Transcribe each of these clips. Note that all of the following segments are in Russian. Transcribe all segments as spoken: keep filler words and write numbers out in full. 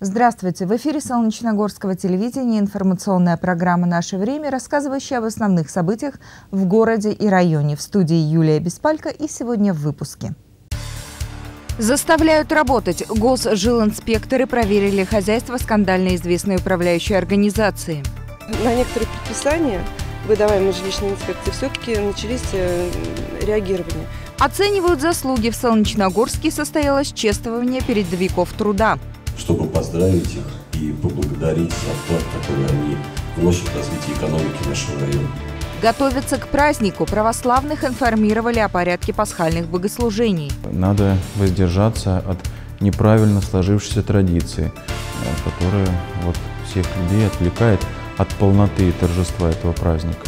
Здравствуйте! В эфире Солнечногорского телевидения информационная программа «Наше время», рассказывающая об основных событиях в городе и районе. В студии Юлия Беспалько, и сегодня в выпуске. Заставляют работать. Госжилинспекторы проверили хозяйство скандально известной управляющей организации. На некоторые предписания, выдаваемые жилищной инспекцией, все-таки начались реагирования. Оценивают заслуги. В Солнечногорске состоялось чествование передовиков труда. Чтобы поздравить их и поблагодарить за вклад, который они вносят в развитие экономики нашего района. Готовятся к празднику. Православных информировали о порядке пасхальных богослужений. Надо воздержаться от неправильно сложившейся традиции, которая вот всех людей отвлекает от полноты и торжества этого праздника.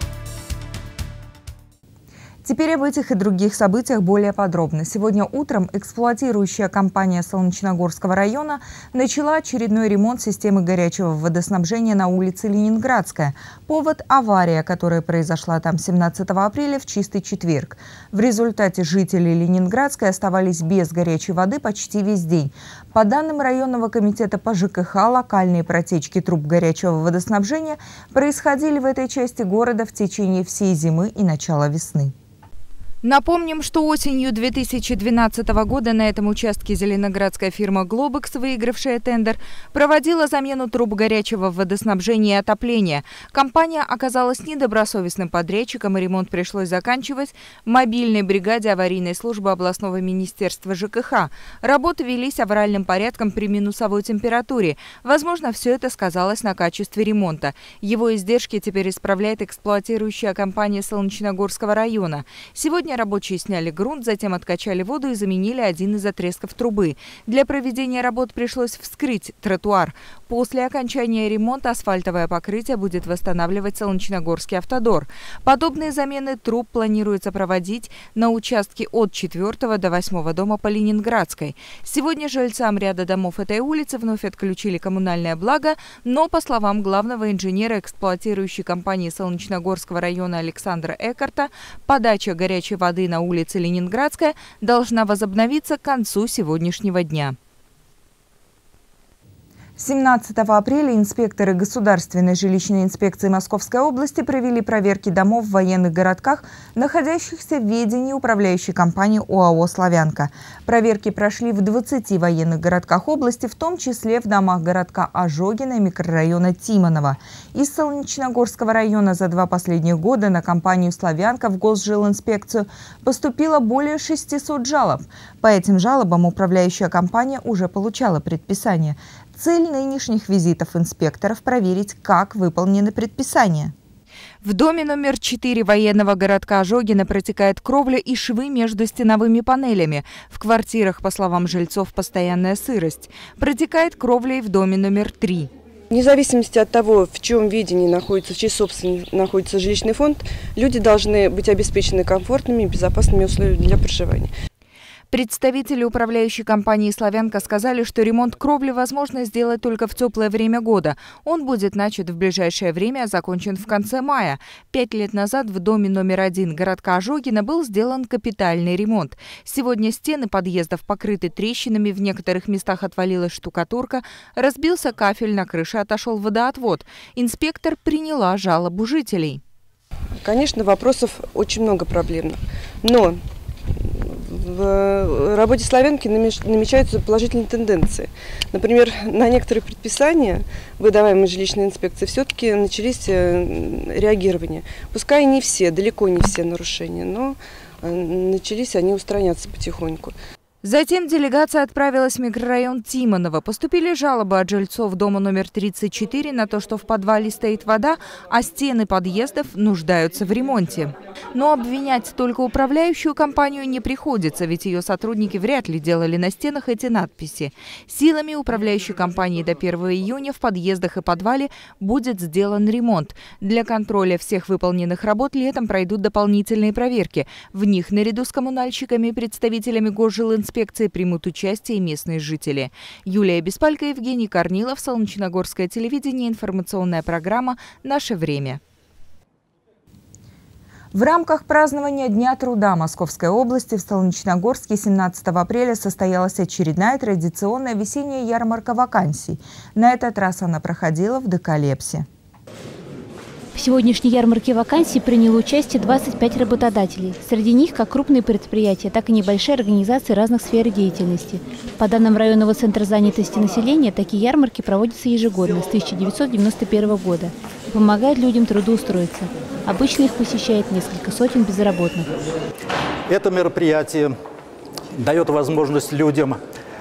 Теперь об этих и других событиях более подробно. Сегодня утром эксплуатирующая компания Солнечногорского района начала очередной ремонт системы горячего водоснабжения на улице Ленинградская. Повод – авария, которая произошла там семнадцатого апреля в чистый четверг. В результате жители Ленинградской оставались без горячей воды почти весь день. По данным районного комитета по ЖКХ, локальные протечки труб горячего водоснабжения происходили в этой части города в течение всей зимы и начала весны. Напомним, что осенью две тысячи двенадцатого года на этом участке зеленоградская фирма «Глобекс», выигравшая тендер, проводила замену труб горячего водоснабжения и отопления. Компания оказалась недобросовестным подрядчиком, и ремонт пришлось заканчивать мобильной бригаде аварийной службы областного министерства ЖКХ. Работы велись авральным порядком при минусовой температуре. Возможно, все это сказалось на качестве ремонта. Его издержки теперь исправляет эксплуатирующая компания Солнечногорского района. Сегодня рабочие сняли грунт, затем откачали воду и заменили один из отрезков трубы. Для проведения работ пришлось вскрыть тротуар. После окончания ремонта асфальтовое покрытие будет восстанавливать Солнечногорский автодор. Подобные замены труб планируется проводить на участке от четвёртого до восьмого дома по Ленинградской. Сегодня жильцам ряда домов этой улицы вновь отключили коммунальное благо, но, по словам главного инженера эксплуатирующей компании Солнечногорского района Александра Экарта, подача горячей воды на улице Ленинградская должна возобновиться к концу сегодняшнего дня. семнадцатого апреля инспекторы Государственной жилищной инспекции Московской области провели проверки домов в военных городках, находящихся в ведении управляющей компании ОАО «Славянка». Проверки прошли в двадцати военных городках области, в том числе в домах городка Ожогина и микрорайона Тимонова. Из Солнечногорского района за два последних года на компанию «Славянка» в Госжилинспекцию поступило более шестисот жалоб. По этим жалобам управляющая компания уже получала предписание. Цель нынешних визитов инспекторов – проверить, как выполнены предписания. В доме номер четыре военного городка Ожогина протекает кровля и швы между стеновыми панелями. В квартирах, по словам жильцов, постоянная сырость. Протекает кровля и в доме номер три. Вне зависимости от того, в чем видении находится, в чьей собственности находится жилищный фонд, люди должны быть обеспечены комфортными и безопасными условиями для проживания. Представители управляющей компании «Славянка» сказали, что ремонт кровли возможно сделать только в теплое время года. Он будет начат в ближайшее время, а закончен в конце мая. Пять лет назад в доме номер один городка Ожогина был сделан капитальный ремонт. Сегодня стены подъездов покрыты трещинами, в некоторых местах отвалилась штукатурка, разбился кафель, на крыше отошел водоотвод. Инспектор приняла жалобу жителей. Конечно, вопросов очень много проблемных, но в работе «Славянки» намечаются положительные тенденции. Например, на некоторые предписания, выдаваемые жилищной инспекцией, все-таки начались реагирования. Пускай не все, далеко не все нарушения, но начались они устраняться потихоньку. Затем делегация отправилась в микрорайон Тимонова. Поступили жалобы от жильцов дома номер тридцать четыре на то, что в подвале стоит вода, а стены подъездов нуждаются в ремонте. Но обвинять только управляющую компанию не приходится, ведь ее сотрудники вряд ли делали на стенах эти надписи. Силами управляющей компании до первого июня в подъездах и подвале будет сделан ремонт. Для контроля всех выполненных работ летом пройдут дополнительные проверки. В них наряду с коммунальщиками и представителями Госжилинспекции инспекции примут участие и местные жители. Юлия Беспалько, Евгений Корнилов, Солнечногорское телевидение, информационная программа «Наше время». В рамках празднования Дня труда Московской области в Солнечногорске семнадцатого апреля состоялась очередная традиционная весенняя ярмарка вакансий. На этот раз она проходила в Декалепсе. В сегодняшней ярмарке вакансий приняло участие двадцать пять работодателей. Среди них как крупные предприятия, так и небольшие организации разных сфер деятельности. По данным районного центра занятости населения, такие ярмарки проводятся ежегодно с тысяча девятьсот девяносто первого года и помогают людям трудоустроиться. Обычно их посещает несколько сотен безработных. Это мероприятие дает возможность людям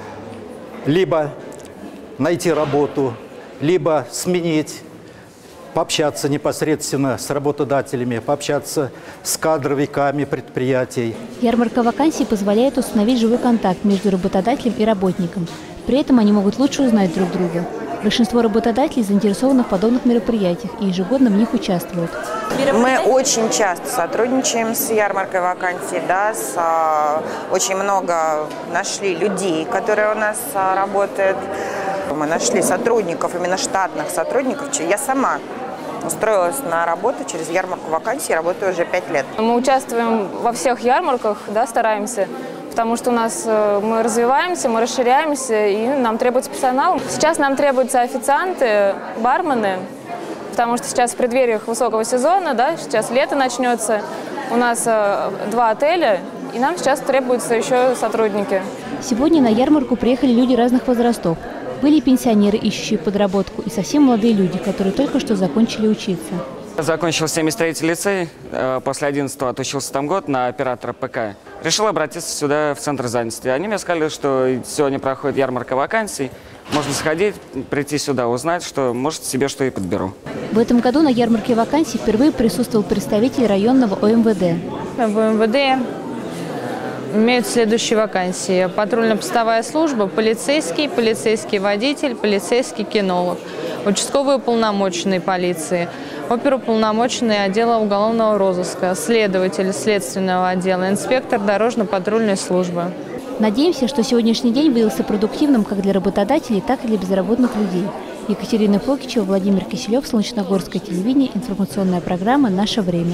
либо найти работу, либо сменить, пообщаться непосредственно с работодателями, пообщаться с кадровиками предприятий. Ярмарка вакансий позволяет установить живой контакт между работодателем и работником. При этом они могут лучше узнать друг друга. Большинство работодателей заинтересованы в подобных мероприятиях и ежегодно в них участвуют. Мы очень часто сотрудничаем с ярмаркой вакансий, да, с, а, очень много нашли людей, которые у нас а, работают. Мы нашли сотрудников, именно штатных сотрудников. Я сама устроилась на работу через ярмарку вакансий, работаю уже пять лет. Мы участвуем во всех ярмарках, да, стараемся, потому что у нас мы развиваемся, мы расширяемся, и нам требуется персонал. Сейчас нам требуются официанты, бармены, потому что сейчас в преддвериях высокого сезона, да, сейчас лето начнется, у нас два отеля, и нам сейчас требуются еще сотрудники. Сегодня на ярмарку приехали люди разных возрастов. Были пенсионеры, ищущие подработку, и совсем молодые люди, которые только что закончили учиться. Закончил семьдесят третий лицей, после одиннадцатого отучился там год на оператора ПК. Решил обратиться сюда, в центр занятости. Они мне сказали, что сегодня проходит ярмарка вакансий. Можно сходить, прийти сюда, узнать, что, может, себе что и подберу. В этом году на ярмарке вакансий впервые присутствовал представитель районного О Эм Вэ Дэ. В О Эм Вэ Дэ имеют следующие вакансии: патрульно-постовая служба, полицейский, полицейский водитель, полицейский кинолог, участковый уполномоченный полиции, оперуполномоченный отдела уголовного розыска, следователь следственного отдела, инспектор дорожно-патрульной службы. Надеемся, что сегодняшний день выдался продуктивным как для работодателей, так и для безработных людей. Екатерина Фокичева, Владимир Киселев, Солнечногорское телевидение, информационная программа «Наше время».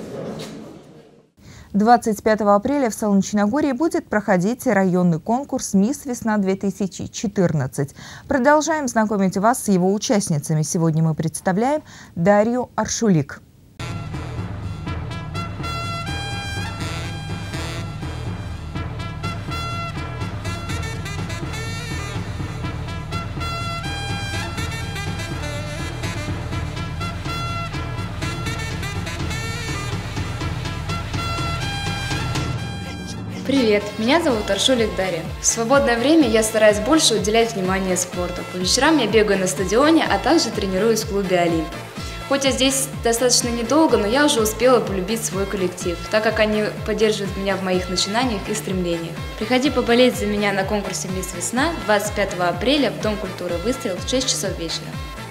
двадцать пятого апреля в Солнечногорье будет проходить районный конкурс «Мисс Весна-две тысячи четырнадцать». Продолжаем знакомить вас с его участницами. Сегодня мы представляем Дарью Аршулик. Привет, меня зовут Аршулик Дарья. В свободное время я стараюсь больше уделять внимание спорту. По вечерам я бегаю на стадионе, а также тренируюсь в клубе «Олимп». Хоть я здесь достаточно недолго, но я уже успела полюбить свой коллектив, так как они поддерживают меня в моих начинаниях и стремлениях. Приходи поболеть за меня на конкурсе «Мисс Весна» двадцать пятого апреля в Дом культуры «Выстрел» в шесть часов вечера.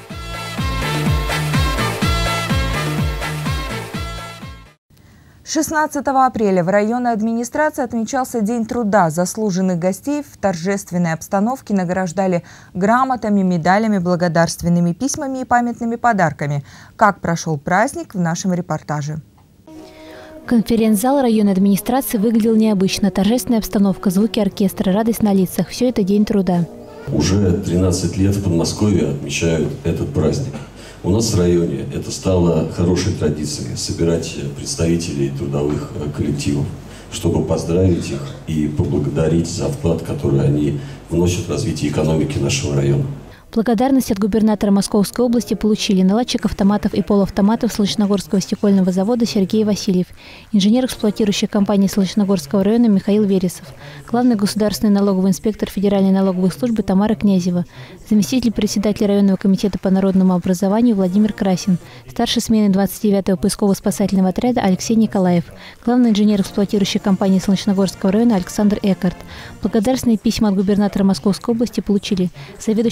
шестнадцатого апреля в районной администрации отмечался День труда. Заслуженных гостей в торжественной обстановке награждали грамотами, медалями, благодарственными письмами и памятными подарками. Как прошел праздник, в нашем репортаже. Конференц-зал районной администрации выглядел необычно. Торжественная обстановка, звуки оркестра, радость на лицах – все это День труда. Уже тринадцать лет в Подмосковье отмечают этот праздник. У нас в районе это стало хорошей традицией – собирать представителей трудовых коллективов, чтобы поздравить их и поблагодарить за вклад, который они вносят в развитие экономики нашего района. Благодарность от губернатора Московской области получили наладчик автоматов и полуавтоматов Солнечногорского стекольного завода Сергей Васильев, инженер эксплуатирующей компании Солнечногорского района Михаил Вересов, главный государственный налоговый инспектор Федеральной налоговой службы Тамара Князева, заместитель председателя районного комитета по народному образованию Владимир Красин, старший смены двадцать девятого поисково-спасательного отряда Алексей Николаев, главный инженер эксплуатирующей компании Солнечногорского района Александр Экарт. Благодарственные письма от губернатора Московской области получили заведующая Солнечногорского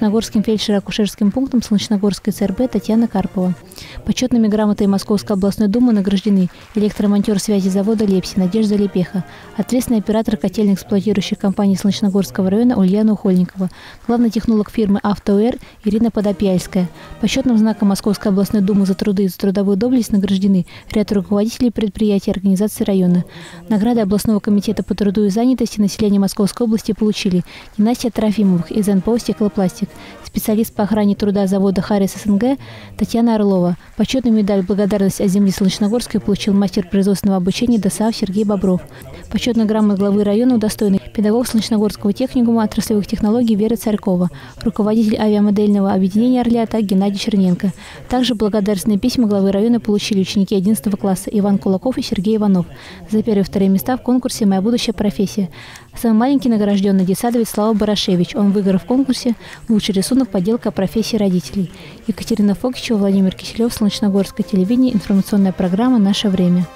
Солнечногорским фельдшер-акушерским пунктом Солнечногорской ЦРБ Татьяна Карпова. Почетными грамотой Московской областной думы награждены электромонтер связи завода «Лепси» Надежда Лепеха, ответственный оператор котельной эксплуатирующей компании Солнечногорского района Ульяна Ухольникова, главный технолог фирмы «Автоэр» Ирина Подопьяльская. Почетным знаком Московской областной думы за труды и за трудовую доблесть награждены ряд руководителей предприятий и организаций района. Награды областного комитета по труду и занятости населения Московской области получили Династия Трофимовых из эн пэ о «Стеклопластик», специалист по охране труда завода «Харрис СНГ» Татьяна Орлова. Почетную медаль «Благодарность от земли Солнечногорской» получил мастер производственного обучения ДОСААФ Сергей Бобров. Почетную грамоту главы района удостоенный педагог Солнечногорского техникума отраслевых технологий Вера Царькова, руководитель авиамодельного объединения «Орлеатак» Геннадий Черненко. Также благодарственные письма главы района получили ученики одиннадцатого класса Иван Кулаков и Сергей Иванов за первые и вторые места в конкурсе «Моя будущая профессия». Самый маленький награжденный детсадовец Слава Барашевич. Он выиграл в конкурсе «Лучший рисунок. Поделка о профессии родителей». Екатерина Фокичева, Владимир Киселев, Солнечногорское телевидение, информационная программа «Наше время».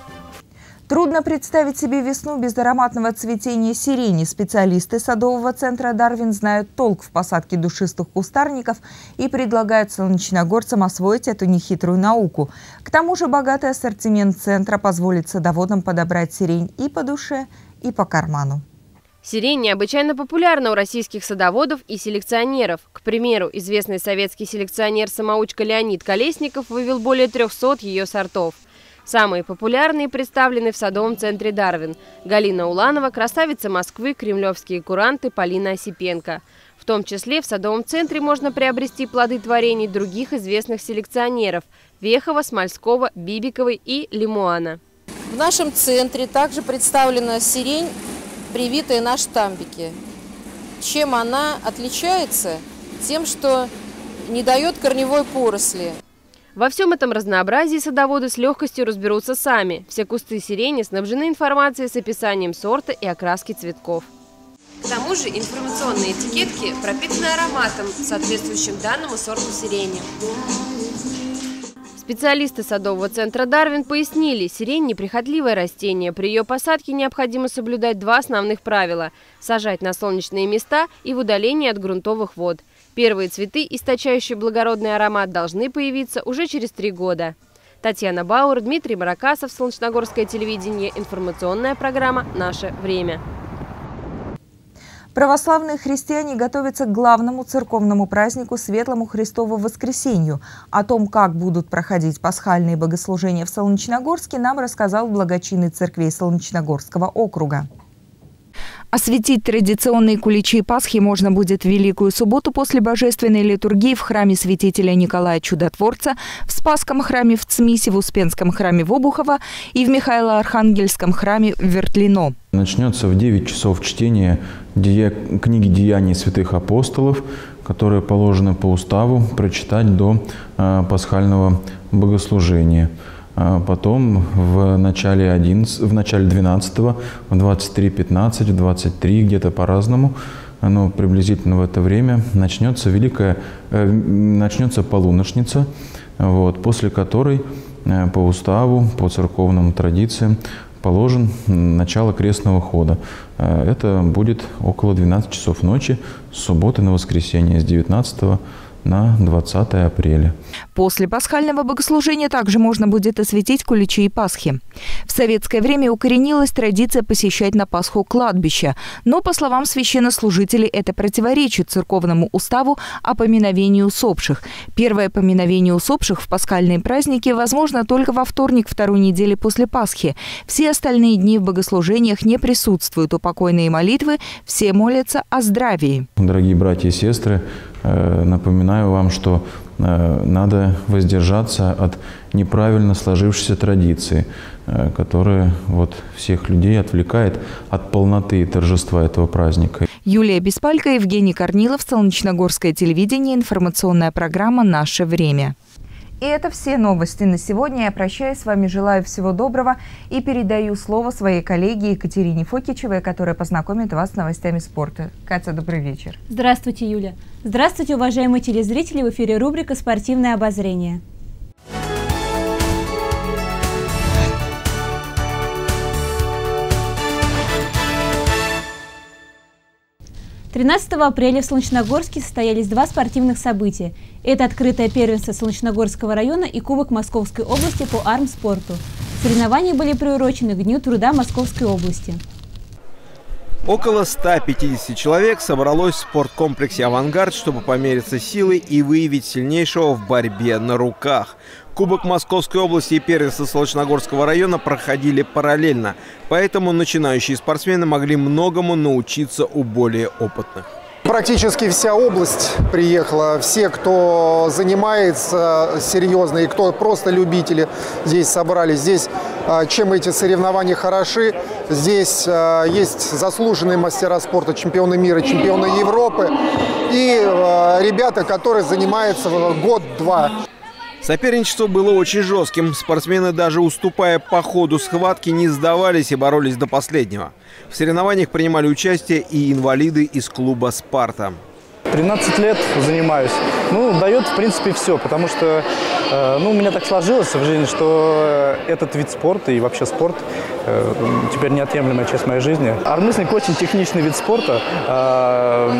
Трудно представить себе весну без ароматного цветения сирени. Специалисты садового центра «Дарвин» знают толк в посадке душистых кустарников и предлагают солнечногорцам освоить эту нехитрую науку. К тому же богатый ассортимент центра позволит садоводам подобрать сирень и по душе, и по карману. Сирень необычайно популярна у российских садоводов и селекционеров. К примеру, известный советский селекционер-самоучка Леонид Колесников вывел более трёхсот ее сортов. Самые популярные представлены в садовом центре «Дарвин». Галина Уланова, красавица Москвы, кремлевские куранты, Полина Осипенко. В том числе в садовом центре можно приобрести плоды творений других известных селекционеров – Вехова, Смольского, Бибиковой и Лемуана. В нашем центре также представлена сирень, привитая на штамбике. Чем она отличается? Тем, что не дает корневой поросли. Во всем этом разнообразии садоводы с легкостью разберутся сами. Все кусты сирени снабжены информацией с описанием сорта и окраски цветков. К тому же информационные этикетки пропитаны ароматом, соответствующим данному сорту сирени. Специалисты садового центра «Дарвин» пояснили, сирень – неприхотливое растение. При ее посадке необходимо соблюдать два основных правила – сажать на солнечные места и в удалении от грунтовых вод. Первые цветы, источающие благородный аромат, должны появиться уже через три года. Татьяна Бауэр, Дмитрий Маракасов, Солнечногорское телевидение, информационная программа «Наше время». Православные христиане готовятся к главному церковному празднику Светлому Христову Воскресенью. О том, как будут проходить пасхальные богослужения в Солнечногорске, нам рассказал благочинный церквей Солнечногорского округа. Осветить традиционные куличи Пасхи можно будет в Великую субботу после божественной литургии в храме святителя Николая Чудотворца, в Спасском храме в Цмисе, в Успенском храме в Обухово и в Михаило-Архангельском храме в Вертлино. Начнется в девять часов чтение дея... книги «Деяний святых апостолов», которые положено по уставу прочитать до э, пасхального богослужения. Потом в начале, одиннадцатого, в начале двенадцатого, в двадцать три пятнадцать, в двадцать три, где-то по-разному, но приблизительно в это время начнется великая, э, начнется полуношница, вот, после которой э, по уставу, по церковным традициям положен начало крестного хода. Э, это будет около двенадцати часов ночи с субботы на воскресенье, с девятнадцатого на двадцатое апреля. После пасхального богослужения также можно будет осветить куличи и Пасхи. В советское время укоренилась традиция посещать на Пасху кладбища. Но, по словам священнослужителей, это противоречит церковному уставу о поминовении усопших. Первое поминовение усопших в пасхальные праздники возможно только во вторник второй недели после Пасхи. Все остальные дни в богослужениях не присутствуют упокойные молитвы, все молятся о здравии. Дорогие братья и сестры, напоминаю вам, что надо воздержаться от неправильно сложившейся традиции, которая вот всех людей отвлекает от полноты и торжества этого праздника. Юлия Беспалько, Евгений Корнилов, Солнечногорское телевидение, информационная программа «Наше время». И это все новости на сегодня. Я прощаюсь с вами, желаю всего доброго и передаю слово своей коллеге Екатерине Фокичевой, которая познакомит вас с новостями спорта. Катя, добрый вечер. Здравствуйте, Юля. Здравствуйте, уважаемые телезрители. В эфире рубрика «Спортивное обозрение». тринадцатого апреля в Солнечногорске состоялись два спортивных события. Это открытое первенство Солнечногорского района и Кубок Московской области по армспорту. Соревнования были приурочены к Дню труда Московской области. Около ста пятидесяти человек собралось в спорткомплексе «Авангард», чтобы помериться силой и выявить сильнейшего в борьбе на руках. Кубок Московской области и первенство Солнечногорского района проходили параллельно, поэтому начинающие спортсмены могли многому научиться у более опытных. Практически вся область приехала, все, кто занимается серьезно и кто просто любители, здесь собрались. Здесь, чем эти соревнования хороши, здесь есть заслуженные мастера спорта, чемпионы мира, чемпионы Европы и ребята, которые занимаются год-два. Соперничество было очень жестким. Спортсмены, даже уступая по ходу схватки, не сдавались и боролись до последнего. В соревнованиях принимали участие и инвалиды из клуба «Спарта». тринадцать лет занимаюсь. Ну, дает, в принципе, все, потому что э, ну, у меня так сложилось в жизни, что этот вид спорта и вообще спорт э, теперь неотъемлемая часть моей жизни. Армрестлинг очень техничный вид спорта, э,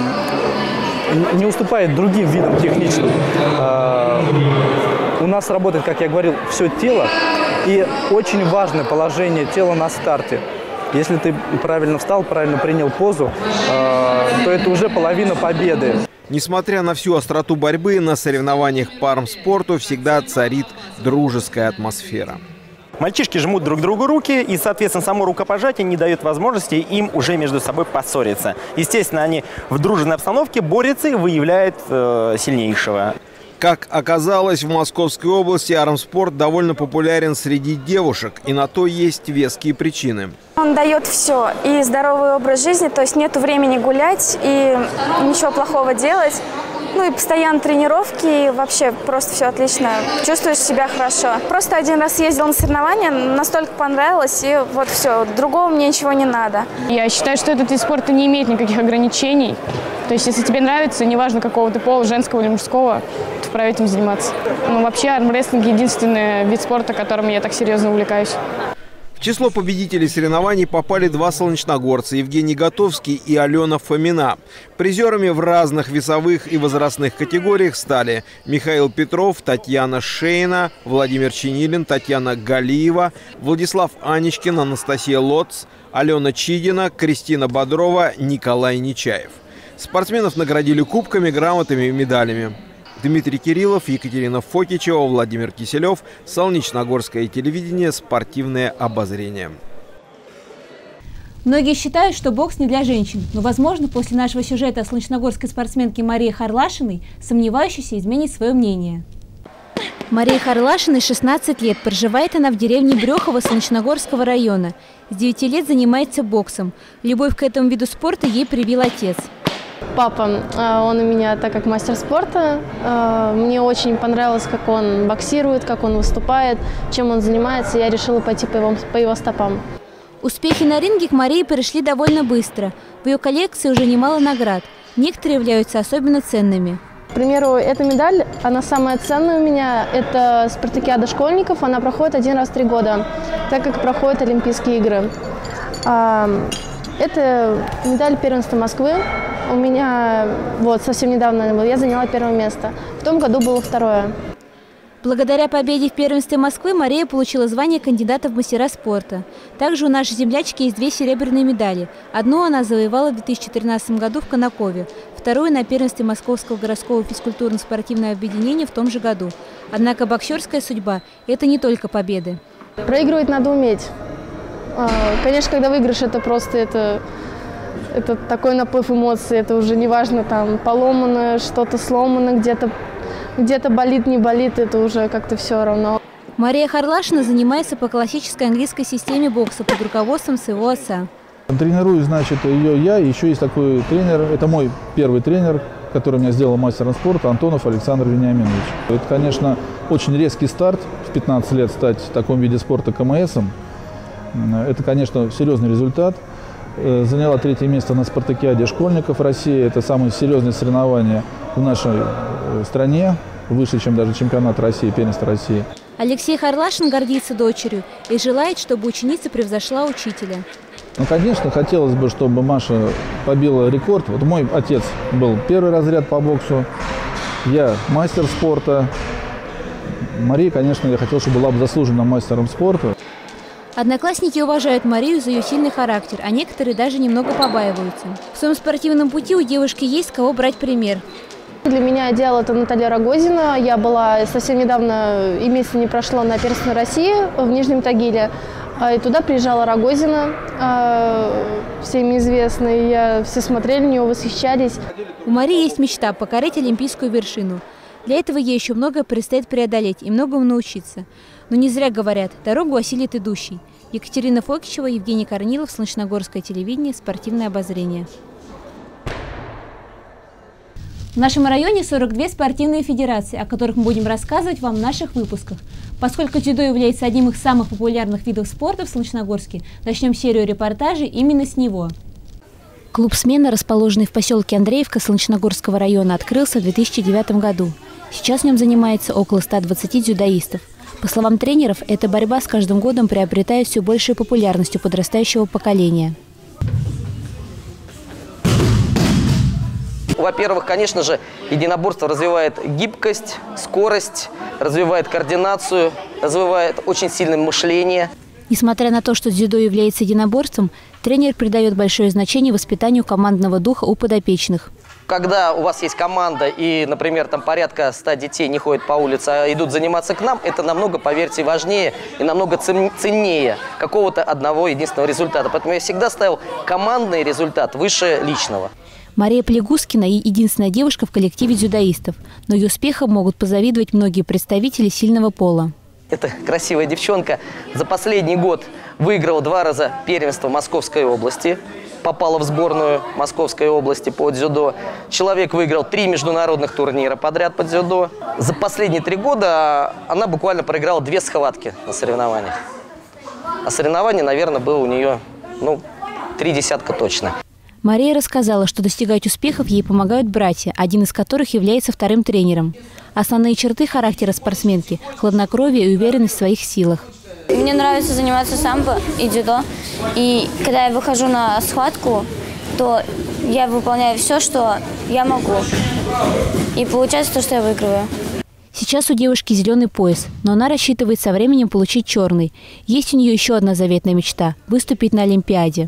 не уступает другим видам техничным. Э, у нас работает, как я говорил, все тело, и очень важное положение тела на старте. Если ты правильно встал, правильно принял позу, э, то это уже половина победы. Несмотря на всю остроту борьбы, на соревнованиях по армспорту всегда царит дружеская атмосфера. Мальчишки жмут друг другу руки, и, соответственно, само рукопожатие не дает возможности им уже между собой поссориться. Естественно, они в дружественной обстановке борются и выявляют э, сильнейшего. Как оказалось, в Московской области армспорт довольно популярен среди девушек, и на то есть веские причины. Он дает все, и здоровый образ жизни, то есть нету времени гулять и ничего плохого делать. Ну и постоянно тренировки, и вообще просто все отлично, чувствуешь себя хорошо. Просто один раз ездила на соревнования, настолько понравилось, и вот все, другого мне ничего не надо. Я считаю, что этот вид спорта не имеет никаких ограничений. То есть, если тебе нравится, неважно какого ты пола, женского или мужского, то вправе этим заниматься. Но вообще армрестлинг – единственный вид спорта, которым я так серьезно увлекаюсь. В число победителей соревнований попали два солнечногорца – Евгений Готовский и Алена Фомина. Призерами в разных весовых и возрастных категориях стали Михаил Петров, Татьяна Шейна, Владимир Чинилин, Татьяна Галиева, Владислав Аничкин, Анастасия Лоц, Алена Чидина, Кристина Бодрова, Николай Нечаев. Спортсменов наградили кубками, грамотами и медалями. Дмитрий Кириллов, Екатерина Фокичева, Владимир Киселев, Солнечногорское телевидение, спортивное обозрение. Многие считают, что бокс не для женщин, но, возможно, после нашего сюжета о солнечногорской спортсменке Марии Харлашиной сомневающийся изменит свое мнение. Марии Харлашиной шестнадцать лет. Проживает она в деревне Брехово Солнечногорского района. С девяти лет занимается боксом. Любовь к этому виду спорта ей привил отец. Папа, он у меня, так как мастер спорта, мне очень понравилось, как он боксирует, как он выступает, чем он занимается. Я решила пойти по его, по его стопам. Успехи на ринге к Марии пришли довольно быстро. В ее коллекции уже немало наград. Некоторые являются особенно ценными. К примеру, эта медаль, она самая ценная у меня. Это спартакиада школьников. Она проходит один раз в три года, так как проходят Олимпийские игры. Это медаль первенства Москвы. У меня вот совсем недавно я заняла первое место. В том году было второе. Благодаря победе в первенстве Москвы Мария получила звание кандидата в мастера спорта. Также у нашей землячки есть две серебряные медали. Одну она завоевала в две тысячи тринадцатом году в Конакове, вторую на первенстве Московского городского физкультурно-спортивного объединения в том же году. Однако боксерская судьба – это не только победы. Проигрывать надо уметь. Конечно, когда выигрыш, это просто это, это такой наплыв эмоций. Это уже не важно, там поломано, что-то сломано, где-то где-то болит, не болит, это уже как-то все равно. Мария Харлашина занимается по классической английской системе бокса под руководством своего отца. Тренирую, значит, ее я. Еще есть такой тренер, это мой первый тренер, который меня сделал мастером спорта, Антонов Александр Вениаминович. Это, конечно, очень резкий старт в пятнадцать лет стать в таком виде спорта КМСом. Это, конечно, серьезный результат. Заняла третье место на спартакиаде школьников России. Это самые серьезные соревнования в нашей стране, выше, чем даже чемпионат России, первенство России. Алексей Харлашин гордится дочерью и желает, чтобы ученица превзошла учителя. Ну, конечно, хотелось бы, чтобы Маша побила рекорд. Вот мой отец был первый разряд по боксу, я мастер спорта. Мария, конечно, я хотел, чтобы была бы заслуженным мастером спорта. Одноклассники уважают Марию за ее сильный характер, а некоторые даже немного побаиваются. В своем спортивном пути у девушки есть с кого брать пример. Для меня идеал это Наталья Рогозина. Я была совсем недавно, и месяца не прошло, на первенстве России в Нижнем Тагиле. И туда приезжала Рогозина, всем известная. Я, все смотрели на нее, восхищались. У Марии есть мечта – покорить олимпийскую вершину. Для этого ей еще многое предстоит преодолеть и многому научиться. Но не зря говорят – дорогу осилит идущий. Екатерина Фокичева, Евгений Корнилов, Солнечногорское телевидение, спортивное обозрение. В нашем районе сорок две спортивные федерации, о которых мы будем рассказывать вам в наших выпусках. Поскольку дзюдо является одним из самых популярных видов спорта в Солнечногорске, начнем серию репортажей именно с него. Клуб «Смена», расположенный в поселке Андреевка Солнечногорского района, открылся в две тысячи девятом году. Сейчас в нем занимается около ста двадцати дзюдоистов. По словам тренеров, эта борьба с каждым годом приобретает все большую популярность у подрастающего поколения. Во-первых, конечно же, единоборство развивает гибкость, скорость, развивает координацию, развивает очень сильное мышление. Несмотря на то, что дзюдо является единоборством, тренер придает большое значение воспитанию командного духа у подопечных. Когда у вас есть команда и, например, там порядка ста детей не ходят по улице, а идут заниматься к нам, это намного, поверьте, важнее и намного ценнее какого-то одного единственного результата. Поэтому я всегда ставил командный результат выше личного. Мария Плегускина – единственная девушка в коллективе дзюдоистов, но ее успехам могут позавидовать многие представители сильного пола. Это красивая девчонка. За последний год выиграла два раза первенство Московской области, попала в сборную Московской области по дзюдо. Человек выиграл три международных турнира подряд по дзюдо. За последние три года она буквально проиграла две схватки на соревнованиях. А соревнований, наверное, было у нее, ну, три десятка точно. Мария рассказала, что достигать успехов ей помогают братья, один из которых является вторым тренером. Основные черты характера спортсменки – хладнокровие и уверенность в своих силах. Мне нравится заниматься самбо и дзюдо. И когда я выхожу на схватку, то я выполняю все, что я могу. И получается то, что я выигрываю. Сейчас у девушки зеленый пояс, но она рассчитывает со временем получить черный. Есть у нее еще одна заветная мечта – выступить на Олимпиаде.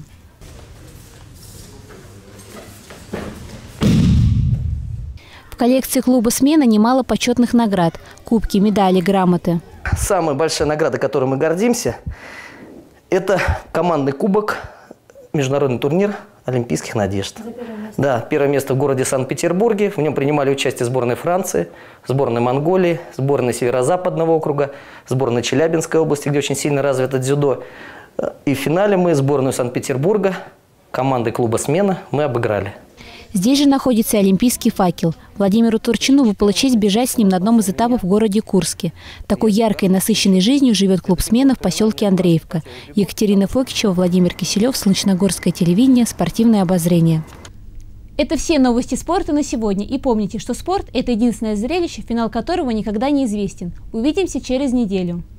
В коллекции клуба «Смена» немало почетных наград – кубки, медали, грамоты. Самая большая награда, которой мы гордимся, это командный кубок, международный турнир Олимпийских надежд. Да, первое место в городе Санкт-Петербурге. В нем принимали участие сборная Франции, сборная Монголии, сборная Северо-Западного округа, сборная Челябинской области, где очень сильно развито дзюдо. И в финале мы сборную Санкт-Петербурга, командой клуба «Смена» мы обыграли. Здесь же находится и олимпийский факел. Владимиру Турчину выпала честь бежать с ним на одном из этапов в городе Курске. Такой яркой и насыщенной жизнью живет клуб «Смена» в поселке Андреевка. Екатерина Фокичева, Владимир Киселев, Солнечногорское телевидение, спортивное обозрение. Это все новости спорта на сегодня. И помните, что спорт – это единственное зрелище, финал которого никогда не известен. Увидимся через неделю.